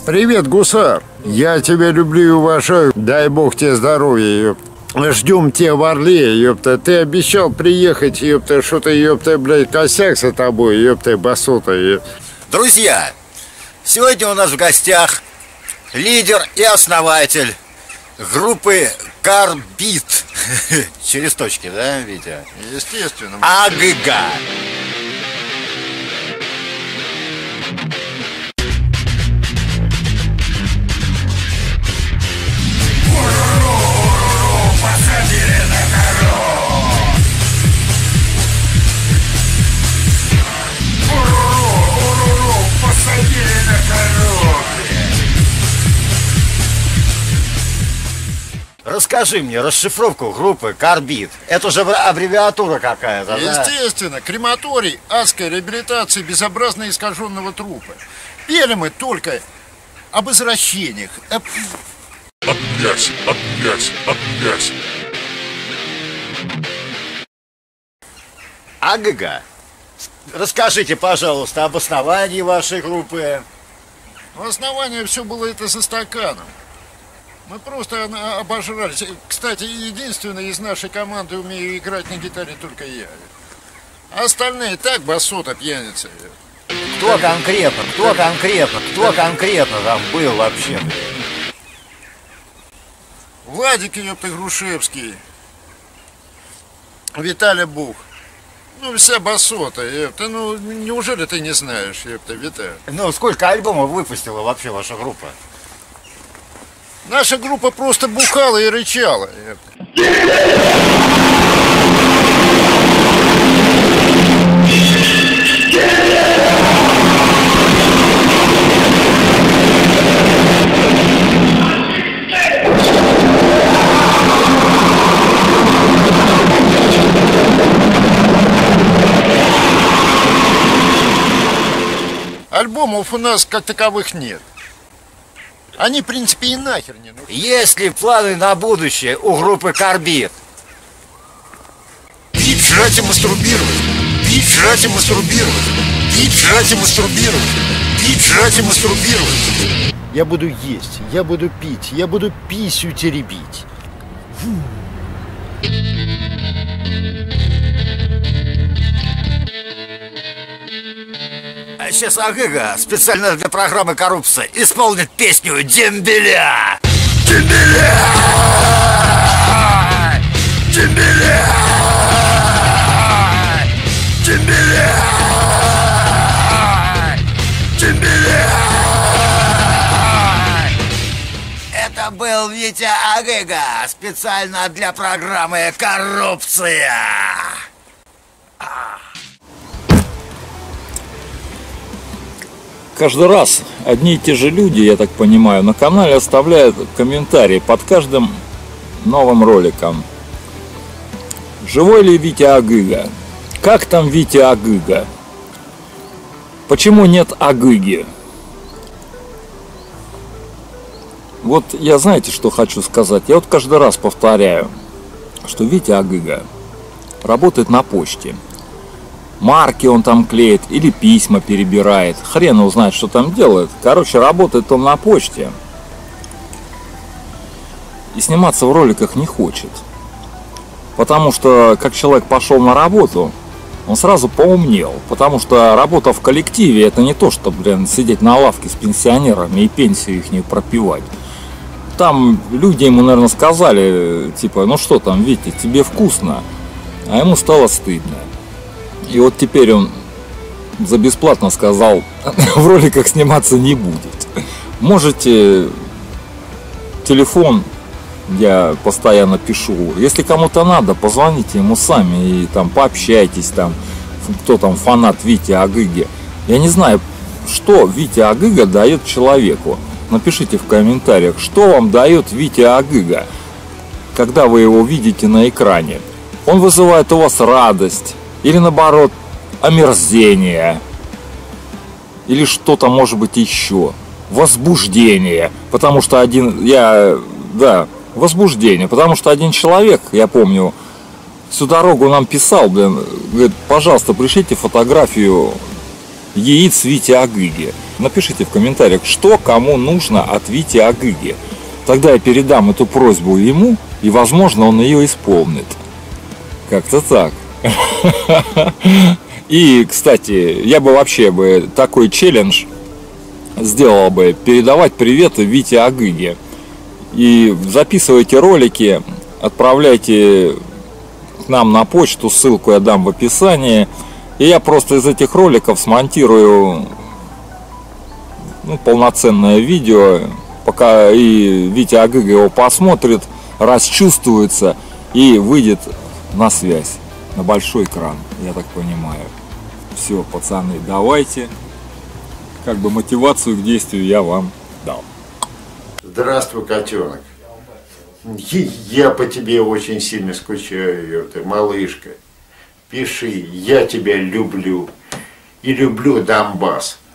Привет, гусар. Я тебя люблю и уважаю. Дай бог тебе здоровья, ёпта. Ждем тебя в Орле, ёпта. Ты обещал приехать, ёпта. Что-то, ёпта, блядь, косяк за тобой, ёпта, басота, ёпта. Друзья, сегодня у нас в гостях лидер и основатель группы Карбид. Через точки, да, Витя? Естественно. АГГ. Расскажи мне расшифровку группы Карбид. Это же аббревиатура какая-то, да? Естественно, крематорий адской реабилитации безобразно искаженного трупа. Пели мы только об извращениях. Опять. АГГ. Расскажите, пожалуйста, об основании вашей группы. В основании все было это за стаканом. Мы просто обожрались. Кстати, единственный из нашей команды умею играть на гитаре только я. А остальные так басота, пьяницы. Кто конкретно там был вообще? Владик, ёпта, Грушевский. Виталя Бух. Ну, вся басота, ёпта. Ну, неужели ты не знаешь, ёпта, Виталь? Ну, сколько альбомов выпустила вообще ваша группа? Наша группа просто бухала и рычала. Альбомов у нас как таковых нет. Они, в принципе, и нахер не нужны. Есть ли планы на будущее у группы Карбид? Пить, жрать и мастурбировать. Пить, жрать и мастурбировать. Пить, жрать и мастурбировать. Пить, жрать и мастурбировать. Я буду есть, я буду пить, я буду писю теребить. А сейчас АГГ специально для программы «Коррупция» исполнит песню «Дембеля». Дембеля! Дембеля! Дембеля! Дембеля! Это был Витя АГГ специально для программы «Коррупция». Каждый раз одни и те же люди, я так понимаю, на канале оставляют комментарии под каждым новым роликом. Живой ли Витя АГГ? Как там Витя АГГ? Почему нет АГГи? Вот я, знаете, что хочу сказать? Я вот каждый раз повторяю, что Витя АГГ работает на почте. Марки он там клеит или письма перебирает. Хрен его знает, что там делает. Короче, работает он на почте. И сниматься в роликах не хочет. Потому что, как человек пошел на работу, он сразу поумнел. Потому что работа в коллективе — это не то, что, блин, сидеть на лавке с пенсионерами и пенсию их не пропивать. Там люди ему, наверное, сказали, типа, ну что там, Витя, тебе вкусно? А ему стало стыдно. И вот теперь он за бесплатно сказал, в роликах сниматься не будет. Можете телефон, я постоянно пишу. Если кому-то надо, позвоните ему сами и там пообщайтесь, там, кто там фанат Вити АГГ. Я не знаю, что Витя АГГ дает человеку. Напишите в комментариях, что вам дает Витя АГГ, когда вы его видите на экране. Он вызывает у вас радость. Или наоборот, омерзение. Или что-то, может быть, еще. Возбуждение. Потому что возбуждение. Потому что один человек, я помню, всю дорогу нам писал, говорит, пожалуйста, пришлите фотографию яиц Вити Агыги. Напишите в комментариях, что кому нужно от Вити Агыги. Тогда я передам эту просьбу ему, и, возможно, он ее исполнит. Как-то так. И, кстати, я бы вообще такой челлендж сделал бы: передавать приветы Вите Агыге. И записывайте ролики, отправляйте к нам на почту, ссылку я дам в описании. И я просто из этих роликов смонтирую полноценное видео, пока и Витя Агыга его посмотрит, расчувствуется и выйдет на связь, на большой экран, я так понимаю. Все, пацаны, давайте. Как бы мотивацию к действию я вам дал. Здравствуй, котенок. Я по тебе очень сильно скучаю, ты малышка. Пиши, я тебя люблю. И люблю Донбасс.